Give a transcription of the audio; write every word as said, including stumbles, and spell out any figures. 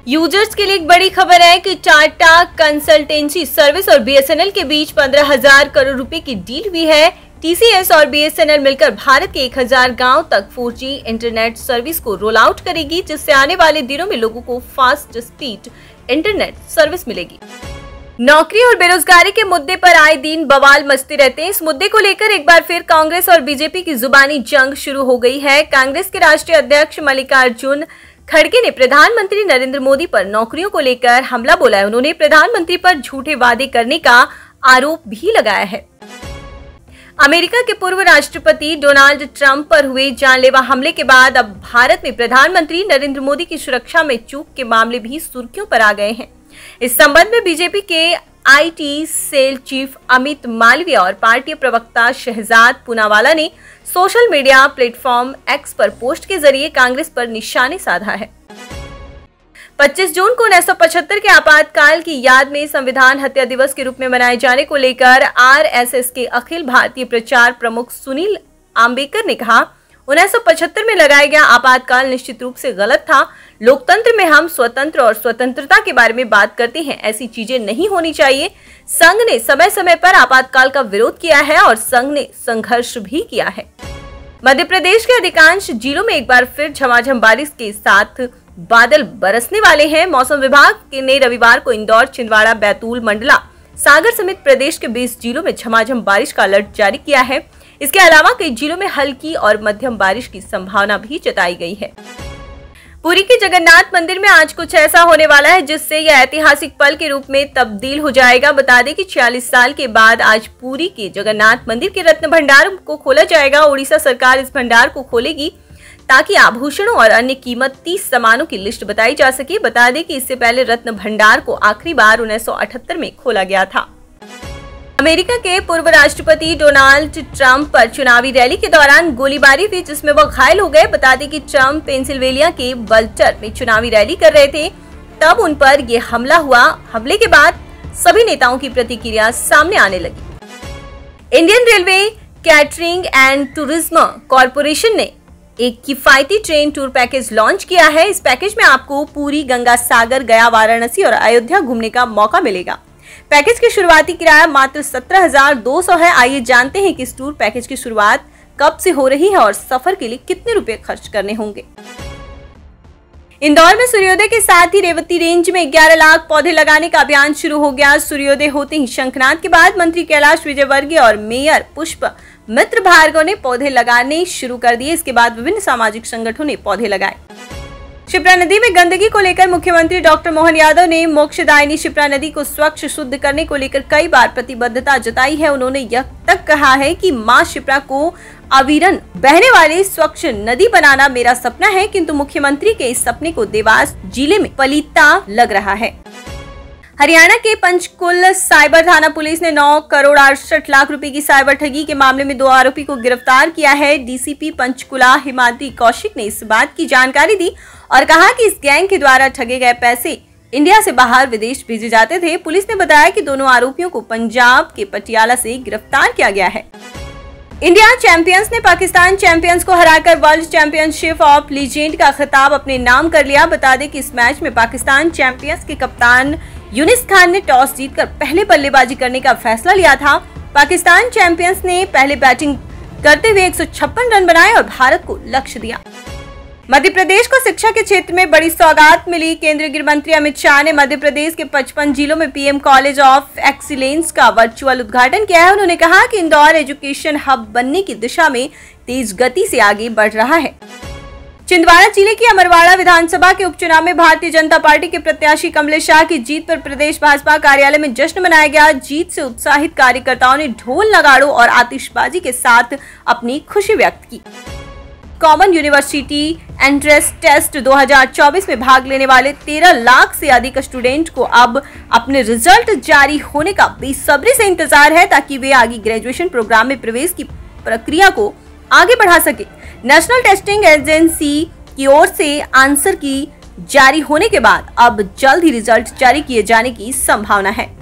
Users के लिए एक बड़ी खबर है कि टाटा कंसल्टेंसी सर्विस और बीएसएनएल के बीच पंद्रह हजार करोड़ रुपए की डील हुई है। टीसीएस और बीएसएनएल मिलकर भारत के एक हजार गांव तक फोर जी इंटरनेट सर्विस को रोल आउट करेगी, जिससे आने वाले दिनों में लोगों को फास्ट स्पीड इंटरनेट सर्विस मिलेगी। नौकरी और बेरोजगारी के मुद्दे पर आए दिन बवाल मचते रहते हैं। इस मुद्दे को लेकर एक बार फिर कांग्रेस और बीजेपी की जुबानी जंग शुरू हो गई है। कांग्रेस के राष्ट्रीय अध्यक्ष मल्लिकार्जुन खड़गे ने प्रधानमंत्री नरेंद्र मोदी पर नौकरियों को लेकर हमला बोला है। उन्होंने प्रधानमंत्री पर झूठे वादे करने का आरोप भी लगाया है। अमेरिका के पूर्व राष्ट्रपति डोनाल्ड ट्रंप पर हुए जानलेवा हमले के बाद अब भारत में प्रधानमंत्री नरेंद्र मोदी की सुरक्षा में चूक के मामले भी सुर्खियों पर आ गए हैं। इस संबंध में बीजेपी के IT cell chief Amit Malviya और पार्टी प्रवक्ता शहजाद पूनावाला ने सोशल मीडिया प्लेटफॉर्म एक्स पर पोस्ट के जरिए कांग्रेस पर निशाने साधा है। पच्चीस जून को उन्नीस सौ पचहत्तर के आपातकाल की याद में संविधान हत्या दिवस के रूप में मनाए जाने को लेकर आरएसएस के अखिल भारतीय प्रचार प्रमुख सुनील आम्बेकर ने कहा, उन्नीस सौ पचहत्तर में लगाया गया आपातकाल निश्चित रूप से गलत था। लोकतंत्र में हम स्वतंत्र और स्वतंत्रता के बारे में बात करते हैं, ऐसी चीजें नहीं होनी चाहिए। संघ ने समय समय पर आपातकाल का विरोध किया है और संघ ने संघर्ष भी किया है। मध्य प्रदेश के अधिकांश जिलों में एक बार फिर झमाझम बारिश के साथ बादल बरसने वाले हैं। मौसम विभाग ने रविवार को इंदौर, छिंदवाड़ा, बैतूल, मंडला, सागर समेत प्रदेश के बीस जिलों में झमाझम बारिश का अलर्ट जारी किया है। इसके अलावा कई जिलों में हल्की और मध्यम बारिश की संभावना भी जताई गई है। पुरी के जगन्नाथ मंदिर में आज कुछ ऐसा होने वाला है जिससे यह ऐतिहासिक पल के रूप में तब्दील हो जाएगा। बता दें कि छियालीस साल के बाद आज पुरी के जगन्नाथ मंदिर के रत्न भंडार को खोला जाएगा। ओडिशा सरकार इस भंडार को खोलेगी ताकि आभूषणों और अन्य कीमती सामानों की लिस्ट बताई जा सके। बता दें कि इससे पहले रत्न भंडार को आखिरी बार उन्नीस सौ अठहत्तर में खोला गया था। अमेरिका के पूर्व राष्ट्रपति डोनाल्ड ट्रंप पर चुनावी रैली के दौरान गोलीबारी हुई, जिसमें वो घायल हो गए। बता दें कि ट्रंप पेंसिल्वेनिया के बल्टर में चुनावी रैली कर रहे थे, तब उन पर यह हमला हुआ। हमले के बाद सभी नेताओं की प्रतिक्रिया सामने आने लगी। Indian railway catering and tourism corporation ने एक किफायती ट्रेन टूर पैकेज लॉन्च किया है। इस पैकेज में आपको पुरी, गंगा सागर, गया, वाराणसी और अयोध्या घूमने का मौका मिलेगा। पैकेज की शुरुआती किराया मात्र सत्रह हजार दो सौ है। आइए जानते हैं कि इस टूर पैकेज की शुरुआत कब से हो रही है और सफर के लिए कितने रुपए खर्च करने होंगे। इंदौर में सूर्योदय के साथ ही रेवती रेंज में ग्यारह लाख पौधे लगाने का अभियान शुरू हो गया। सूर्योदय होते ही शंखनाद के बाद मंत्री कैलाश विजयवर्गीय और मेयर पुष्प मित्र भार्गव ने पौधे लगाने शुरू कर दिए। इसके बाद विभिन्न सामाजिक संगठनों ने पौधे लगाए। शिप्रा नदी में गंदगी को लेकर मुख्यमंत्री डॉक्टर मोहन यादव ने मोक्षदायिनी शिप्रा नदी को स्वच्छ शुद्ध करने को लेकर कई बार प्रतिबद्धता जताई है। उन्होंने यह तक कहा है कि मां शिप्रा को अविरन बहने वाली स्वच्छ नदी बनाना मेरा सपना है, किंतु मुख्यमंत्री के इस सपने को देवास जिले में पलीता लग रहा है। हरियाणा के पंचकुल साइबर थाना पुलिस ने नौ करोड़ अड़सठ लाख रुपए की साइबर ठगी के मामले में दो आरोपी को गिरफ्तार किया है। डीसीपी पंचकुला हिमाद्री कौशिक ने इस बात की जानकारी दी और कहा कि इस गैंग के द्वारा ठगे गए पैसे इंडिया से बाहर विदेश भेजे जाते थे। पुलिस ने बताया कि दोनों आरोपियों को पंजाब के पटियाला से गिरफ्तार किया गया है। इंडिया चैंपियंस ने पाकिस्तान चैंपियंस को हराकर वर्ल्ड चैंपियनशिप ऑफ लीजेंड का खिताब अपने नाम कर लिया। बता दें कि इस मैच में पाकिस्तान चैंपियंस के कप्तान यूनिस खान ने टॉस जीतकर पहले बल्लेबाजी करने का फैसला लिया था। पाकिस्तान चैंपियंस ने पहले बैटिंग करते हुए एक सौ छप्पन रन बनाए और भारत को लक्ष्य दिया। मध्य प्रदेश को शिक्षा के क्षेत्र में बड़ी सौगात मिली। केंद्रीय गृह मंत्री अमित शाह ने मध्य प्रदेश के पचपन जिलों में पीएम कॉलेज ऑफ एक्सीलेंस का वर्चुअल उद्घाटन किया है। उन्होंने कहा कि इंदौर एजुकेशन हब बनने की दिशा में तेज गति से आगे बढ़ रहा है। छिंदवाड़ा जिले की अमरवाड़ा विधानसभा के उपचुनाव में भारतीय जनता पार्टी के प्रत्याशी कमलेश शाह की जीत पर प्रदेश भाजपा कार्यालय में जश्न मनाया गया। जीत से उत्साहित कार्यकर्ताओं ने ढोल, नगाड़ों और आतिशबाजी के साथ अपनी खुशी व्यक्त की। कॉमन यूनिवर्सिटी एंट्रेंस टेस्ट दो हज़ार चौबीस में भाग लेने वाले तेरह लाख से अधिक स्टूडेंट को अब अपने रिजल्ट जारी होने का बेसब्री से इंतजार है, ताकि वे आगे ग्रेजुएशन प्रोग्राम में प्रवेश की प्रक्रिया को आगे बढ़ा सके। नेशनल टेस्टिंग एजेंसी की ओर से आंसर की जारी होने के बाद अब जल्द ही रिजल्ट जारी किए जाने की संभावना है।